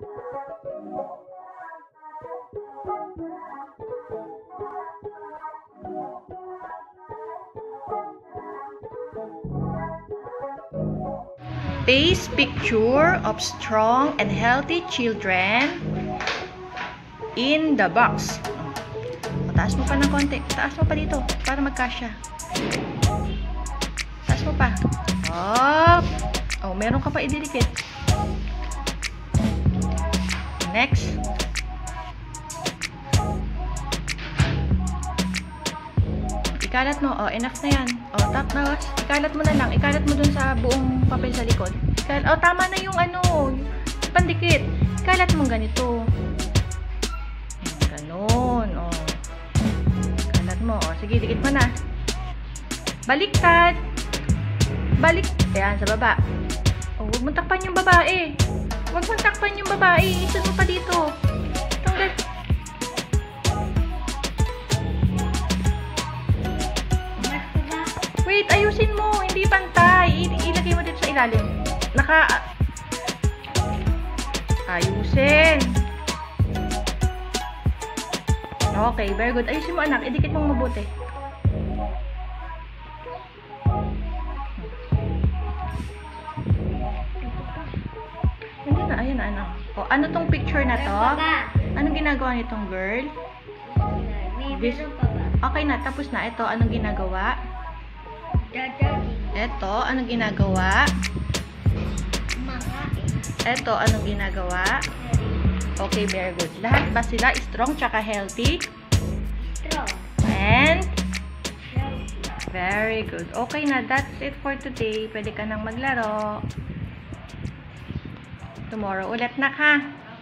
Paste picture of strong and healthy children in the box. Taas mo pa ng konti. Taas mo pa dito para magkasya. Taas mo pa. Up. Oh, meron ka pa ididikit. Next. Ikalat mo. Oh, enough na yan. Oh, tap na. Ikalat mo na lang. Ikalat mo dun sa buong papel sa likod. Oh, tama na yung ano. Pandikit. Ikalat mo ganito. Ganon. Oh. Ikalat mo. Oh, sige, dikit mo na. Baliktad. Balik. Ayan, sa baba. Oh, huwag mong takpan yung babae. Huwag mong takpan yung babae. Isod mo pa dito. Tunggal. Wait, ayusin mo. Hindi pantay. Ilagay mo dito sa ilalim. Ayusin. Okay, very good. Ayusin mo, anak. Idikit mong mabuti. Hindi na. Ayun na, anak. O, ano tong picture na to? Anong ginagawa nitong girl? Okay na. Tapos na. Ito, anong ginagawa? Ito, anong ginagawa? Ito, anong ginagawa? Okay, very good. Lahat ba sila strong tsaka healthy? Strong. And? Very good. Okay na, that's it for today. Pwede ka nang maglaro. Tomorrow ulit na ka.